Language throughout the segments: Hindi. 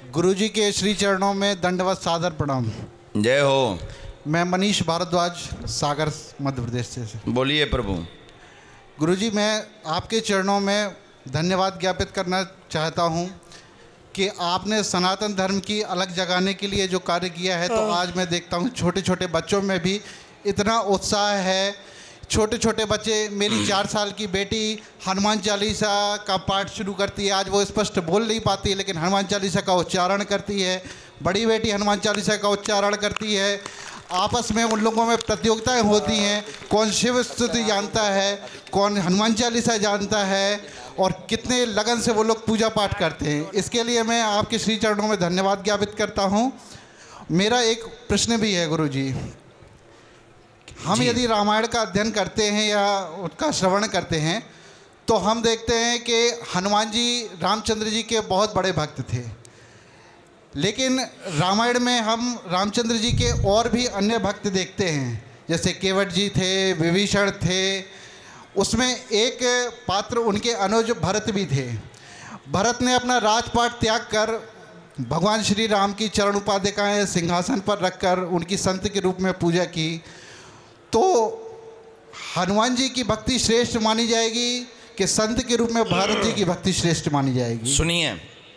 गुरुजी के श्री चरणों में दंडवत सादर प्रणाम। जय हो। मैं मनीष भारद्वाज, सागर मध्य प्रदेश से। बोलिए प्रभु। गुरुजी, मैं आपके चरणों में धन्यवाद ज्ञापित करना चाहता हूँ कि आपने सनातन धर्म की अलग जगाने के लिए जो कार्य किया है। तो आज मैं देखता हूँ छोटे छोटे बच्चों में भी इतना उत्साह है। छोटे छोटे बच्चे, मेरी 4 साल की बेटी हनुमान चालीसा का पाठ शुरू करती है। आज वो स्पष्ट बोल नहीं पाती है, लेकिन हनुमान चालीसा का उच्चारण करती है। बड़ी बेटी हनुमान चालीसा का उच्चारण करती है। आपस में उन लोगों में प्रतियोगिताएं होती हैं, कौन शिव स्तुति जानता है, कौन हनुमान चालीसा जानता है, और कितने लगन से वो लोग पूजा पाठ करते हैं। इसके लिए मैं आपके श्री चरणों में धन्यवाद ज्ञापित करता हूँ। मेरा एक प्रश्न भी है गुरुजी। हम यदि रामायण का अध्ययन करते हैं या उसका श्रवण करते हैं तो हम देखते हैं कि हनुमान जी रामचंद्र जी के बहुत बड़े भक्त थे। लेकिन रामायण में हम रामचंद्र जी के और भी अन्य भक्त देखते हैं, जैसे केवट जी थे, विभीषण थे। उसमें एक पात्र उनके अनुज भरत भी थे। भरत ने अपना राजपाट त्याग कर भगवान श्री राम की चरण उपाधिकाएँ सिंहासन पर रखकर उनकी संत के रूप में पूजा की। तो हनुमान जी की भक्ति श्रेष्ठ मानी जाएगी कि संत के रूप में भारत जी की भक्ति श्रेष्ठ मानी जाएगी? सुनिए,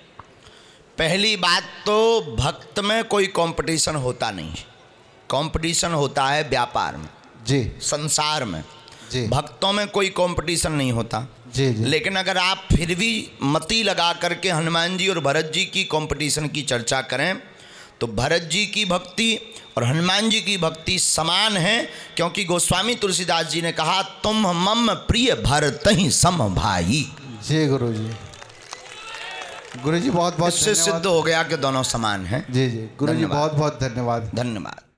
पहली बात तो भक्त में कोई कंपटीशन होता नहीं। कंपटीशन होता है व्यापार में, जी, संसार में। जी, भक्तों में कोई कंपटीशन नहीं होता। जी, जी। लेकिन अगर आप फिर भी मति लगा करके हनुमान जी और भरत जी की कंपटीशन की चर्चा करें तो भरत जी की भक्ति और हनुमान जी की भक्ति समान है, क्योंकि गोस्वामी तुलसीदास जी ने कहा, तुम मम प्रिय भरत ही सम भाई। जी गुरुजी, गुरुजी बहुत बहुत इससे सिद्ध हो गया कि दोनों समान हैं। जी जी गुरुजी, बहुत बहुत धन्यवाद। धन्यवाद।